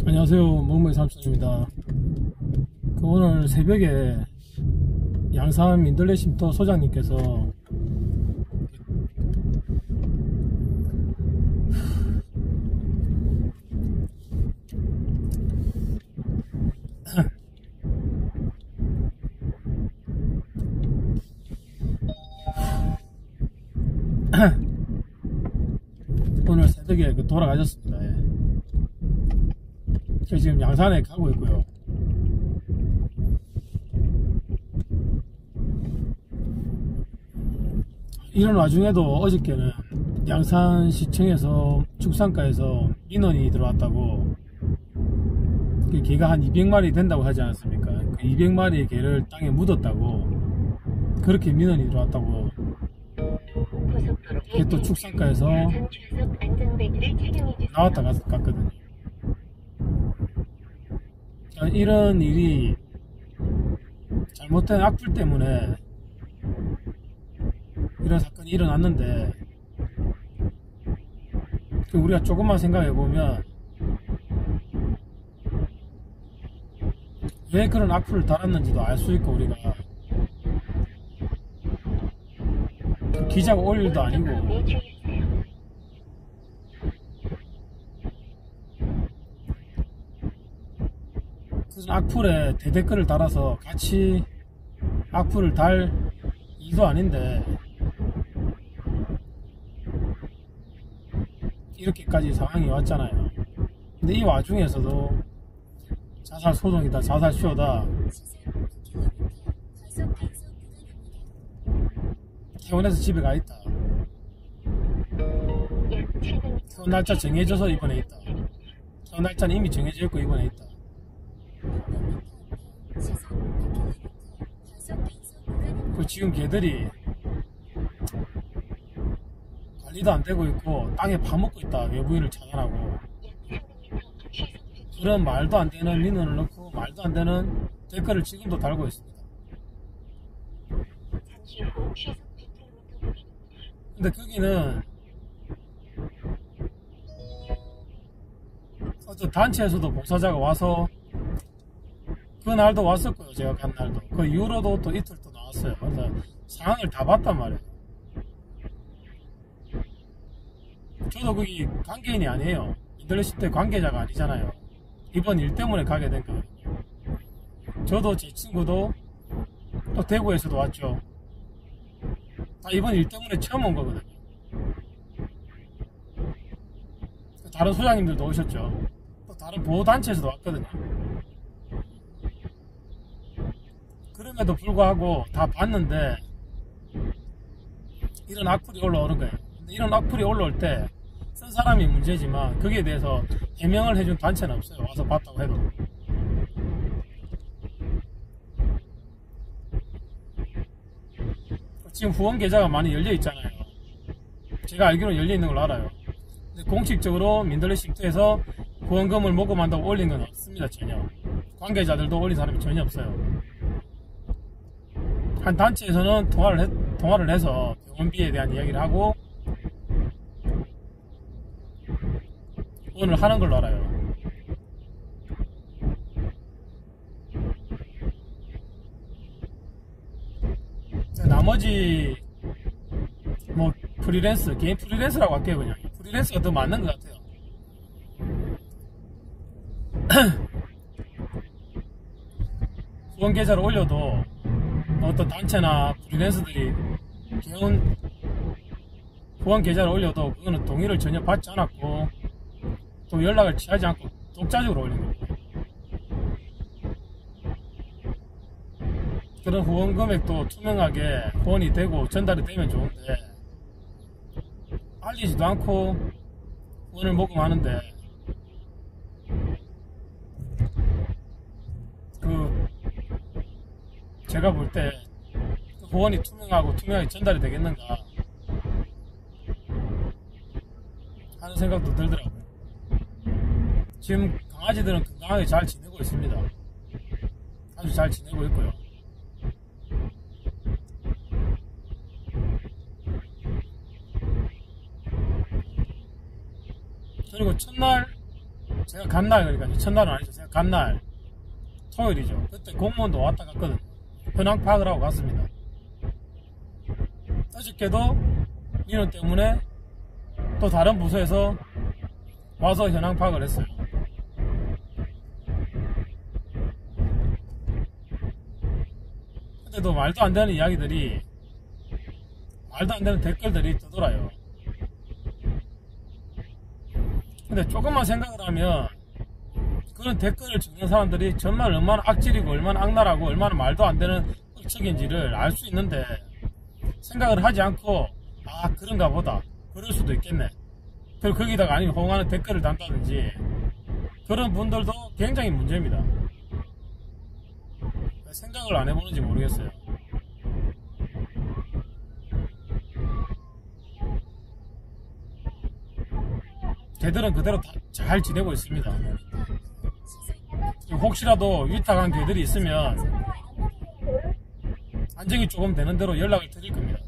안녕하세요, 멍멍이 삼촌입니다. 오늘 새벽에 양산 민들레 쉼터 소장님께서 오늘 새벽에 돌아가셨습니다. 제가 지금 양산에 가고 있고요. 이런 와중에도 어저께는 양산시청에서 축산가에서 민원이 들어왔다고, 개가 한 200마리 된다고 하지 않았습니까? 그 200마리의 개를 땅에 묻었다고, 그렇게 민원이 들어왔다고. 그게 또 축산가에서 나왔다 갔거든요. 이런 일이 잘못된 악플 때문에 이런 사건이 일어났는데, 우리가 조금만 생각해보면 왜 그런 악플을 달았는지도 알 수 있고, 우리가 기자가 올 일도 아니고 그런 악플에 대댓글을 달아서 같이 악플을 달 일도 아닌데 이렇게까지 상황이 왔잖아요. 근데 이 와중에서도 자살 소송이다, 자살 쇼다, 퇴원해서 집에 가 있다, 퇴원 날짜 정해져서 입원해 있다, 퇴원 날짜는 이미 정해져 있고 입원해 있다. 그 지금 개들이 관리도 안 되고 있고 땅에 파먹고 있다, 외부인을 차단하고. 그런 말도 안 되는 민원을 넣고 말도 안 되는 댓글을 지금도 달고 있습니다. 근데 거기는 어떤 단체에서도 봉사자가 와서, 그 날도 왔었고요, 제가 간 날도. 그 이후로도 또 이틀 또 나왔어요. 그래서 상황을 다 봤단 말이에요. 저도 거기 관계인이 아니에요. 민들레 쉼터 관계자가 아니잖아요. 이번 일 때문에 가게 된 거거든요. 저도 제 친구도 또 대구에서도 왔죠. 다 이번 일 때문에 처음 온 거거든요. 다른 소장님들도 오셨죠. 또 다른 보호단체에서도 왔거든요. 그럼에도 불구하고 다 봤는데 이런 악플이 올라오는 거예요. 근데 이런 악플이 올라올 때 쓴 사람이 문제지만 거기에 대해서 해명을 해준 단체는 없어요. 와서 봤다고 해도. 지금 후원 계좌가 많이 열려 있잖아요. 제가 알기로는 열려 있는 걸로 알아요. 근데 공식적으로 민들레 쉼터에서 후원금을 모금한다고 올린 건 없습니다. 전혀. 관계자들도 올린 사람이 전혀 없어요. 한 단체에서는 통화를 해서 병원비에 대한 이야기를 하고 후원을 하는 걸로 알아요. 나머지 뭐 프리랜서, 개인 프리랜서라고 할게요. 그냥 프리랜서가 더 맞는 것 같아요. 후원 계좌를 올려도 어떤 단체나 프리랜서들이 후원 계좌를 올려도 그거는 동의를 전혀 받지 않았고 또 연락을 취하지 않고 독자적으로 올린 겁니다. 그런 후원 금액도 투명하게 후원이 되고 전달이 되면 좋은데 알리지도 않고 후원을 모금하는데, 제가 볼 때 후원이 투명하게 전달이 되겠는가 하는 생각도 들더라고요. 지금 강아지들은 건강하게 잘 지내고 있습니다. 아주 잘 지내고 있고요. 그리고 첫날 제가 간날, 그러니까 첫날은 아니죠. 제가 간날 토요일이죠. 그때 공무원도 왔다 갔거든요. 현황 파악을 하고 갔습니다. 어저께도 민원 때문에 또 다른 부서에서 와서 현황 파악을 했어요. 근데도 말도 안 되는 이야기들이, 말도 안 되는 댓글들이 뜨더라요. 근데 조금만 생각을 하면 그런 댓글을 적는 사람들이 정말 얼마나 악질이고 얼마나 악랄하고 얼마나 말도 안 되는 흑척인지를 알 수 있는데 생각을 하지 않고 아 그런가 보다 그럴 수도 있겠네, 그리고 거기다가 아니면 호응하는 댓글을 단다든지 그런 분들도 굉장히 문제입니다. 왜 생각을 안 해보는지 모르겠어요. 개들은 그대로 다 잘 지내고 있습니다. 혹시라도 위탁한 개들이 있으면 안정이 조금 되는 대로 연락을 드릴 겁니다.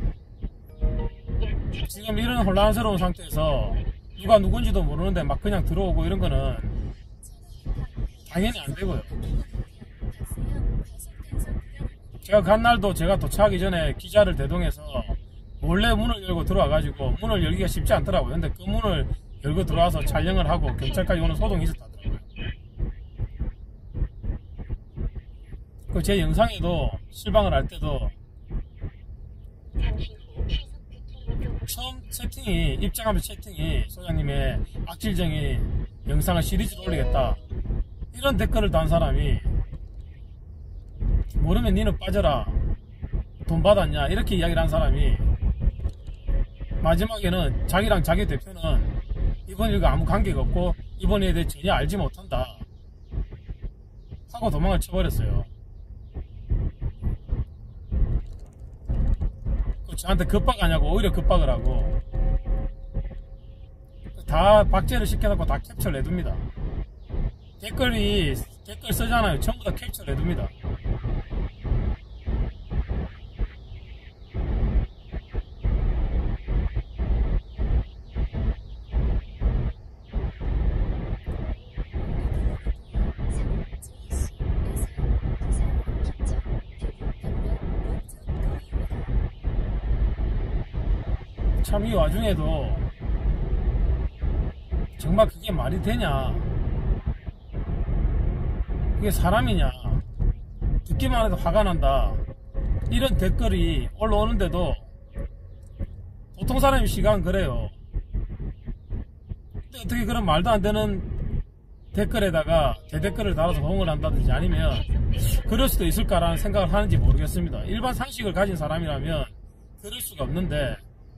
지금 이런 혼란스러운 상태에서 누가 누군지도 모르는데 막 그냥 들어오고 이런 거는 당연히 안 되고요. 제가 간 날도 제가 도착하기 전에 기자를 대동해서 몰래 문을 열고 들어와가지고 문을 열기가 쉽지 않더라고요. 근데 그 문을 열고 들어와서 촬영을 하고 경찰까지 오는 소동이 있었다더라고요. 그 제 영상에도 실방을 할 때도 처음 채팅이, 입장하면서 채팅이 소장님의 악질적인 영상을 시리즈로 올리겠다 이런 댓글을 단 사람이 모르면 니는 빠져라 돈 받았냐 이렇게 이야기를 한 사람이 마지막에는 자기랑 자기 대표는 이번 일과 아무 관계가 없고 이번 일에 대해 전혀 알지 못한다 하고 도망을 쳐버렸어요. 저한테 급박하냐고 오히려 급박을 하고 다 박제를 시켜놓고 다 캡처를 해둡니다. 댓글 쓰잖아요. 전부 다 캡처를 해둡니다. 참 이 와중에도 정말 그게 말이 되냐, 그게 사람이냐, 듣기만 해도 화가 난다 이런 댓글이 올라오는데도 보통 사람이 시각은 그래요. 근데 어떻게 그런 말도 안 되는 댓글에다가 대댓글을 달아서 호응을 한다든지 아니면 그럴 수도 있을까라는 생각을 하는지 모르겠습니다. 일반 상식을 가진 사람이라면 그럴 수가 없는데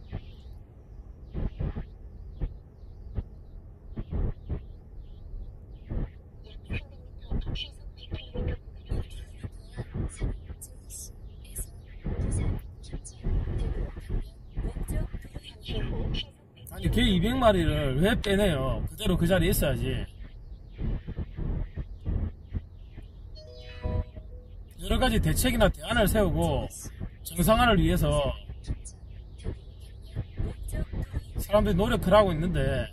아니 개 200마리를 왜 빼내요? 그대로 그 자리에 있어야지. 여러가지 대책이나 대안을 세우고 정상화를 위해서 사람들이 노력을 하고 있는데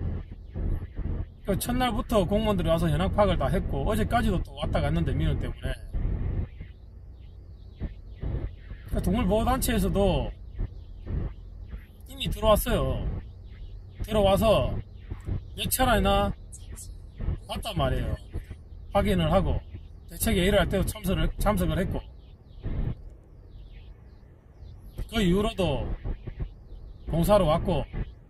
그 첫날부터 공무원들이 와서 현황 파악을 다 했고 어제까지도 또 왔다 갔는데 민원 때문에 동물보호단체에서도 이미 들어왔어요. 들어와서 몇 차례나 왔단 말이에요. 확인을 하고 대책에 일을 할 때도 참석을 했고 그 이후로도 공사로 왔고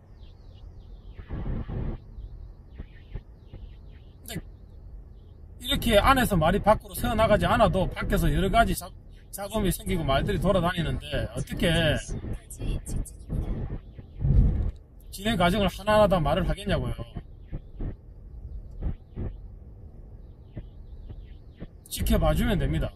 근데 이렇게 안에서 말이 밖으로 새어나가지 않아도 밖에서 여러가지 잡음이 생기고 말들이 돌아다니는데 어떻게 진행 과정을 하나하나 다 말을 하겠냐고요. 지켜봐주면 됩니다.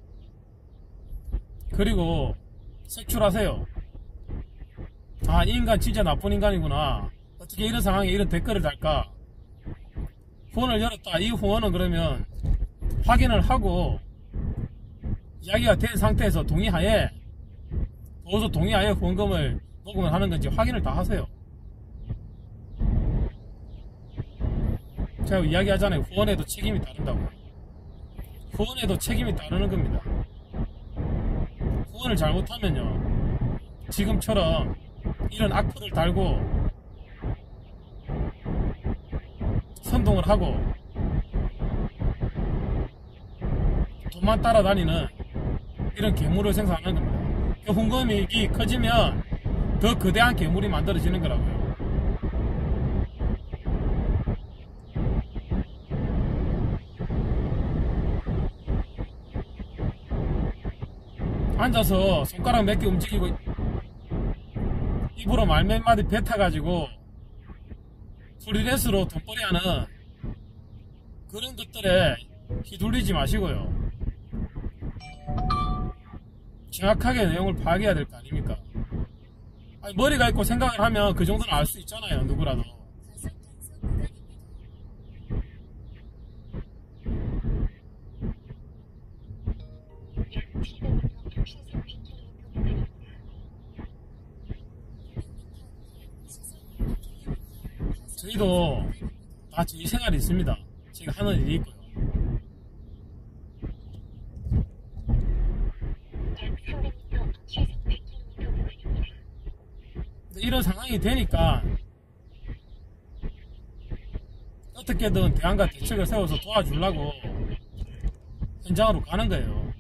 그리고 색출하세요. 아, 이 인간 진짜 나쁜 인간이구나. 어떻게 이런 상황에 이런 댓글을 달까. 후원을 열었다. 이 후원은 그러면 확인을 하고 이야기가 된 상태에서 동의하에 보호소 동의하에 후원금을 녹음을 하는 건지 확인을 다 하세요. 제가 이야기하잖아요. 후원에도 책임이 따른다고. 후원에도 책임이 따르는 겁니다. 후원을 잘못하면요, 지금처럼 이런 악플을 달고 선동을 하고 돈만 따라다니는 이런 괴물을 생산하는 겁니다. 그 후원금액이 커지면 더 거대한 괴물이 만들어지는 거라고요. 앉아서 손가락 몇 개 움직이고 입으로 말 몇 마디 뱉어가지고 프리랜서로 돈벌이 하는 그런 것들에 휘둘리지 마시고요. 정확하게 내용을 파악해야 될 거 아닙니까? 아니, 머리가 있고 생각을 하면 그 정도는 알 수 있잖아요. 누구라도. 저희도 다 저희 생활이 있습니다. 제가 하는 일이 있고요. 이런 상황이 되니까 어떻게든 대안과 대책을 세워서 도와주려고 현장으로 가는 거예요.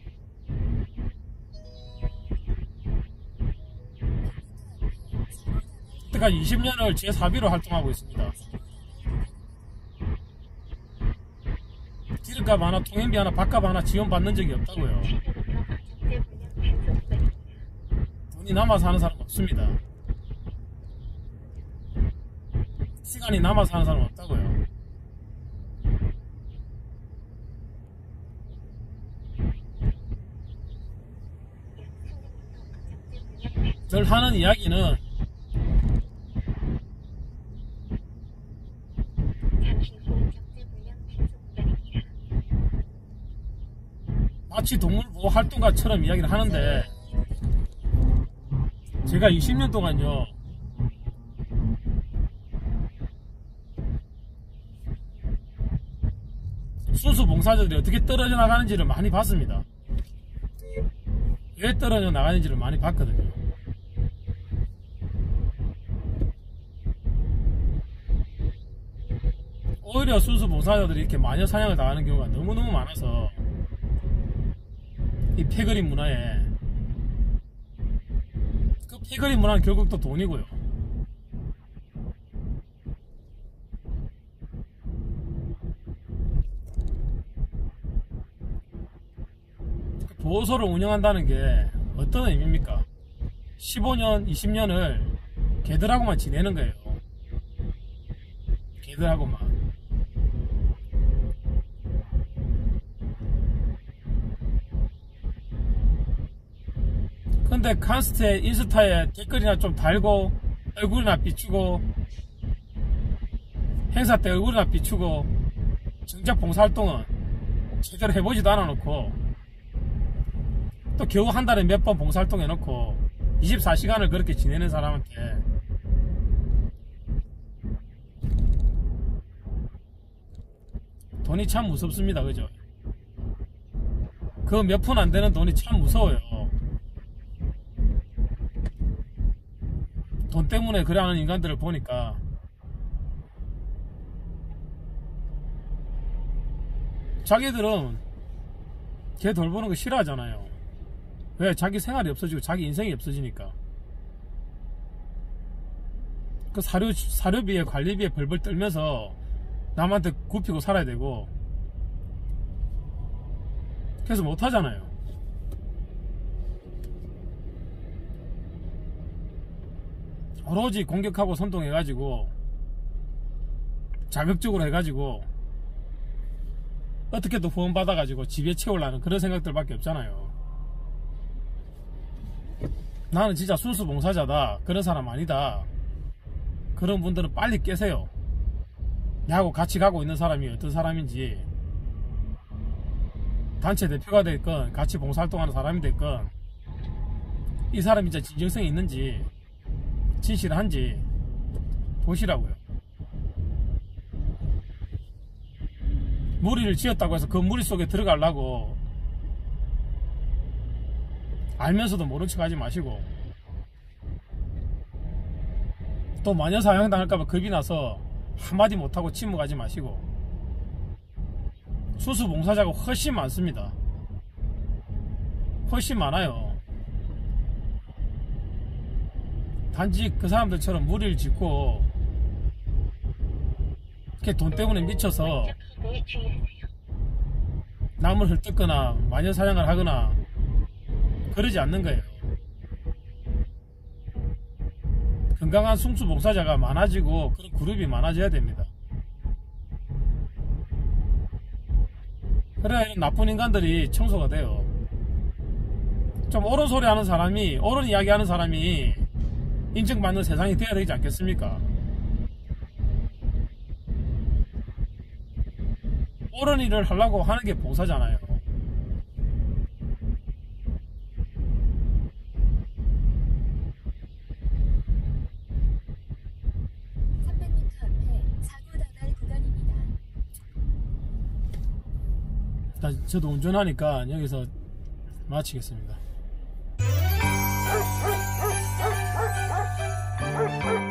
여태까지 20년을 제 사비로 활동하고 있습니다. 기름값 하나, 통행비 하나, 밥값 하나 지원받는 적이 없다고요. 돈이 남아서 하는 사람 없습니다. 시간이 남아서 하는 사람 없다고요. 늘 하는 이야기는 마치 동물보호 활동가처럼 이야기를 하는데, 제가 20년 동안요, 순수 봉사자들이 어떻게 떨어져 나가는지를 많이 봤습니다. 왜 떨어져 나가는지를 많이 봤거든요. 오히려 순수 봉사자들이 이렇게 마녀 사냥을 당하는 경우가 너무너무 많아서 이 패거리 문화에, 그 패거리 문화는 결국 또 돈이고요. 보호소를 운영한다는 게 어떤 의미입니까? 15년, 20년을 걔들하고만 지내는 거예요. 걔들하고만. 근데 칸스트에, 인스타에 댓글이나 좀 달고 얼굴이나 비추고 행사 때 얼굴이나 비추고 정작 봉사활동은 제대로 해보지도 않아놓고, 또 겨우 한 달에 몇 번 봉사활동 해놓고 24시간을 그렇게 지내는 사람한테 돈이 참 무섭습니다. 그죠? 그 몇 푼 안 되는 돈이 참 무서워요. 돈 때문에 그래 하는 인간들을 보니까 자기들은 걔 돌보는 거 싫어하잖아요. 왜? 자기 생활이 없어지고 자기 인생이 없어지니까. 그 사료비에 관리비에 벌벌 떨면서 남한테 굽히고 살아야 되고, 그래서 못하잖아요. 오로지 공격하고 선동해가지고 자극적으로 해가지고 어떻게든 후원 받아가지고 집에 채우려는 그런 생각들밖에 없잖아요. 나는 진짜 순수 봉사자다, 그런 사람 아니다, 그런 분들은 빨리 깨세요. 나하고 같이 가고 있는 사람이 어떤 사람인지, 단체 대표가 됐건 같이 봉사활동하는 사람이 됐건 이 사람이 진짜 진정성이 있는지 진실한지 보시라고요. 무리를 지었다고 해서 그 무리 속에 들어가려고 알면서도 모른 척 하지 마시고, 또 마녀 사냥당할까봐 겁이 나서 한마디 못하고 침묵하지 마시고. 수수봉사자가 훨씬 많습니다. 훨씬 많아요. 단지 그 사람들처럼 무리를 짓고 이렇게 돈 때문에 미쳐서 남을 헐뜯거나 마녀 사냥을 하거나 그러지 않는 거예요. 건강한 숭수봉사자가 많아지고 그런 그룹이 많아져야 됩니다. 그래야 이런 나쁜 인간들이 청소가 돼요. 좀 옳은 소리 하는 사람이, 옳은 이야기 하는 사람이 인정받는 세상이 돼야 되지 않겠습니까? 옳은 일을 하려고 하는 게 봉사잖아요. 일단 저도 운전하니까 여기서 마치겠습니다.